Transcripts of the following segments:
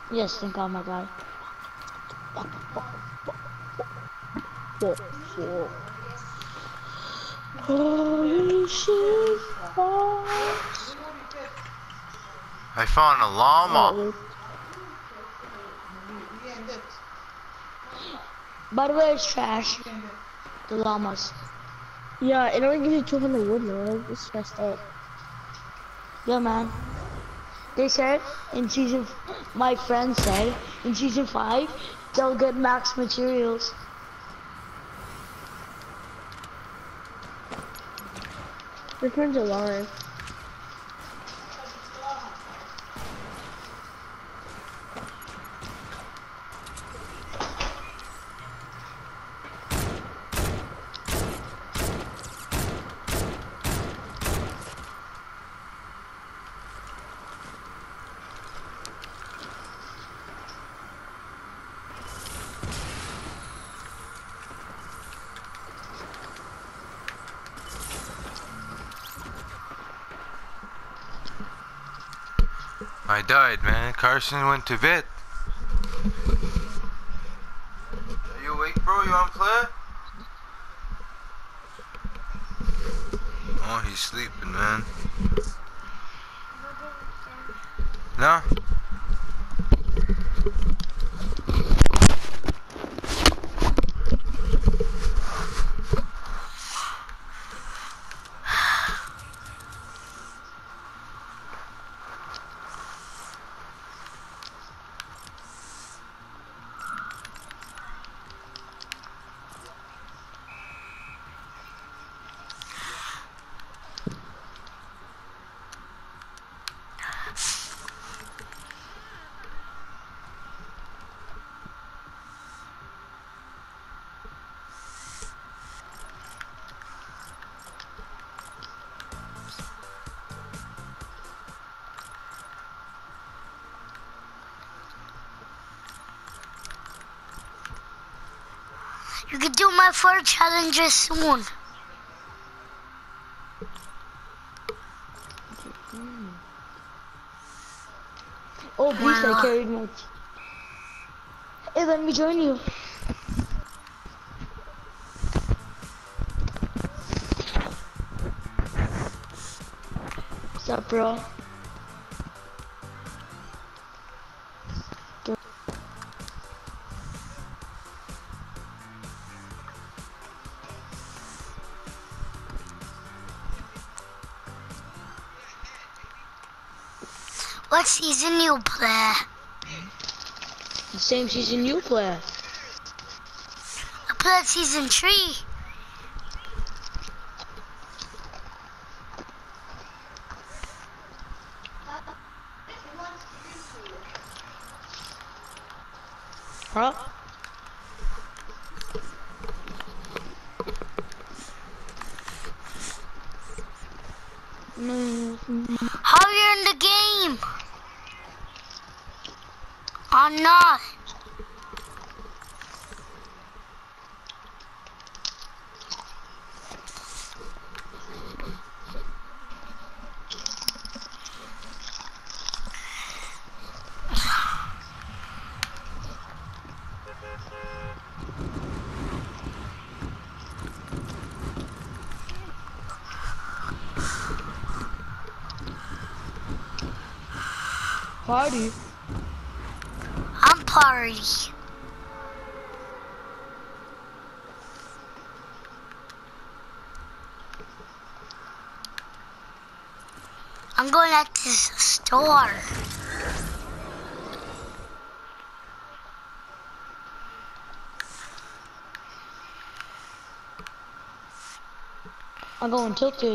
Yes, think on my guy. Holy shit, boss. I found a llama. Alright, by the way, it's trash. The llamas. Yeah, it only gives you 200 wood, man. It's messed up. Yeah, man. They said in season, my friend said in season 5, they'll get max materials. Your friends are lying. I died, man. Carson went to bed. Are you awake, bro? You wanna play? Oh, he's sleeping, man. No? You can do my 4 challenges soon. Oh, beast, I carried my... Hey, let me join you. What's up, bro? What season you play? The same season you play. I played season 3. Huh? No. How you're in the game? I'm not. Party. I'm party. I'm going at this store. I'm going tilted.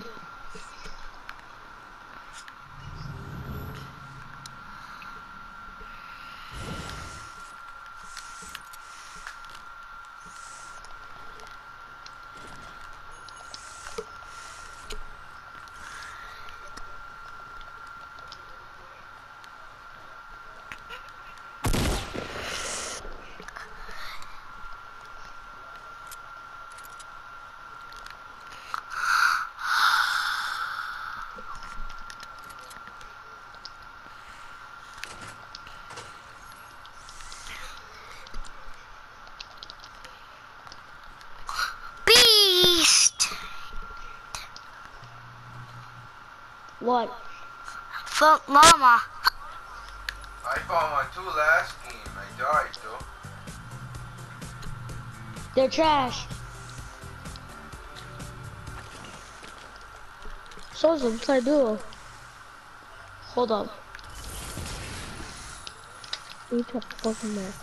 What? Fuck llama. I found my 2 last game. I died though. They're trash. So what I do? Hold up. You took fucking match.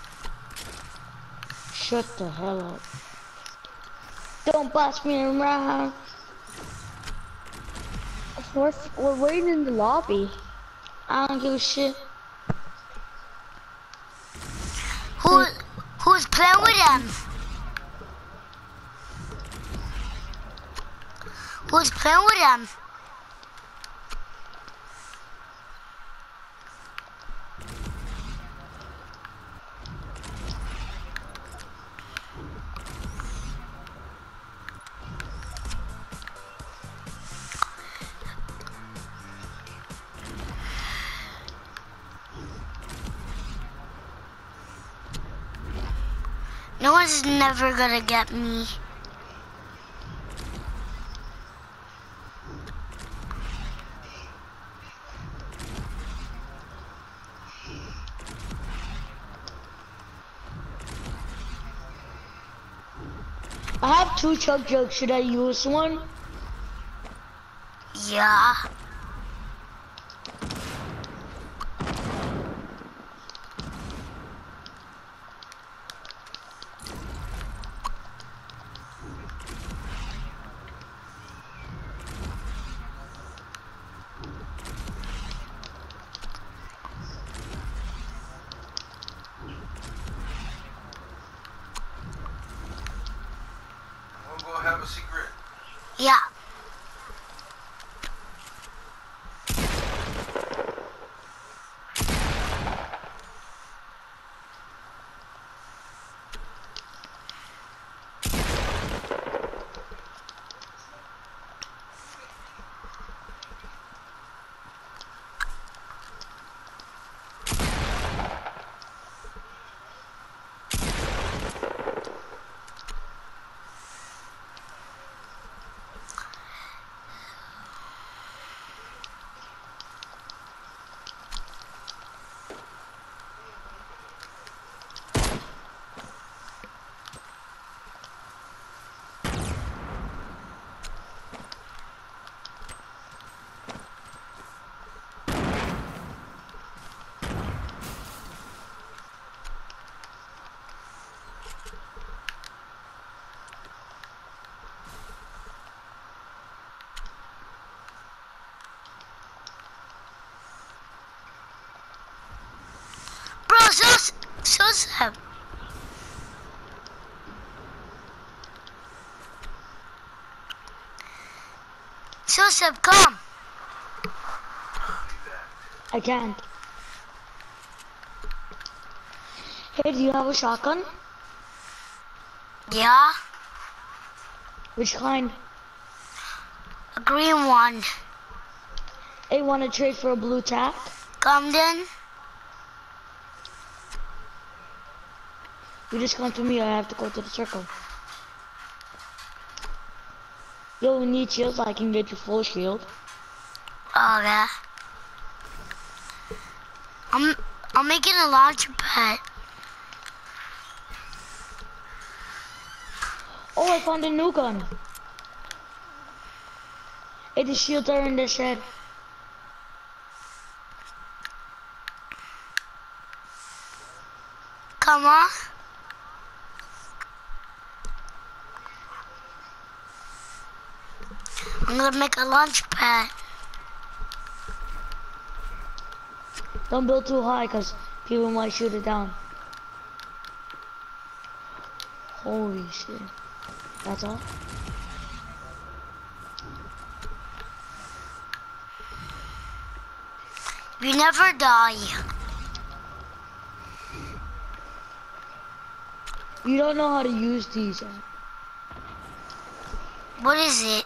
Shut the hell up. Don't boss me around. We're waiting in the lobby. I don't give a shit. Who's playing with them? Who's playing with them? No one's never gonna get me. I have 2 chug jugs. Should I use one? Yeah. We'll go have a secret. Yeah. Bro, Joseph. Joseph, come. I can't. Hey, do you have a shotgun? Yeah, Which kind? a green one. Hey, wanna trade for a blue tack? Come then. You just come to me, I have to go to the circle. Yo, we need shields, I can get you full shield. Okay. I'm making a launcher pad. Oh, I found a new gun. Hey, the shields are in the shed. Come on. I'm gonna make a launch pad. Don't build too high, cause people might shoot it down. Holy shit. That's all? You never die. You don't know how to use these. What is it?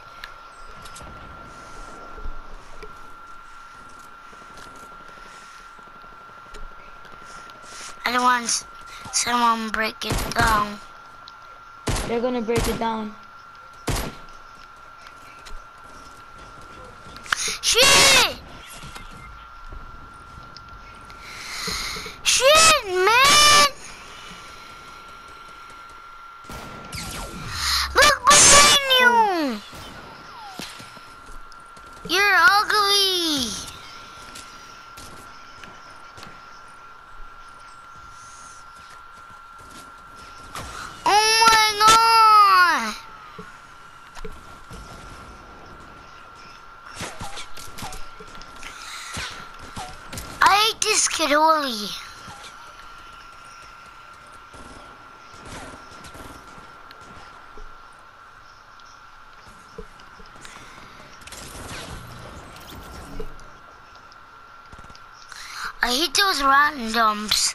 I don't want someone break it down. They're gonna break it down. Shit! Shit, man! Look behind you! You're ugly! Oh my god! I hate this kid, Oli. I hate those randoms.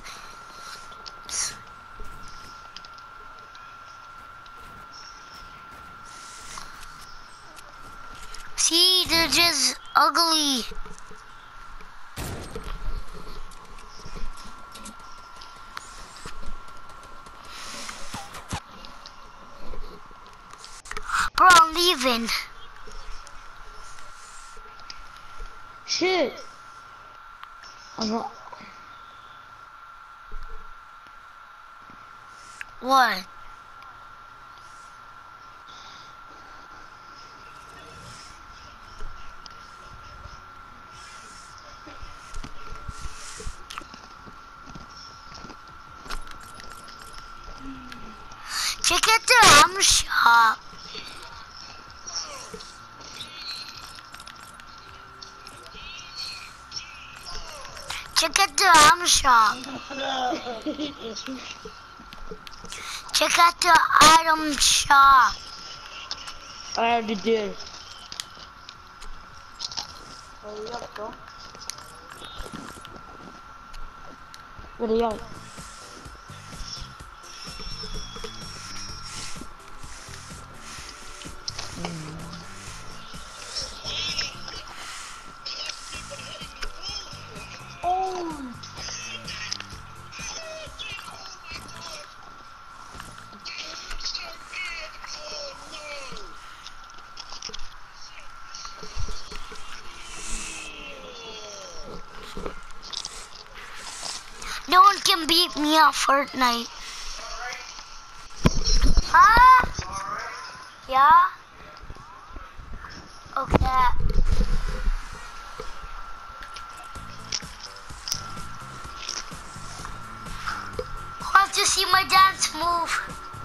See, they're just ugly. Bro, I'm leaving. Shit. I'm not. What? Check out the ham shop. Check out the ham shop. Check out the item shop. I already did. Hurry up, bro. Hurry up. No one can beat me at Fortnite. Huh? Yeah? Okay. Want to see my dance move?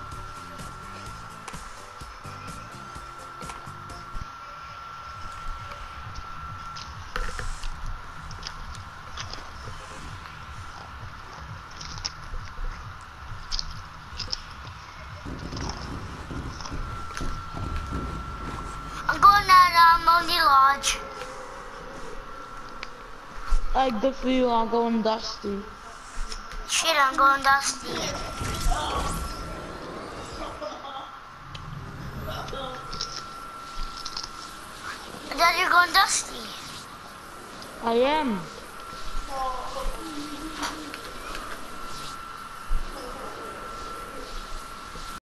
I'm going at Lonely Lodge. Alright, good for you. I'm going Dusty. Shit, I'm going Dusty. I thought you're going Dusty. I am.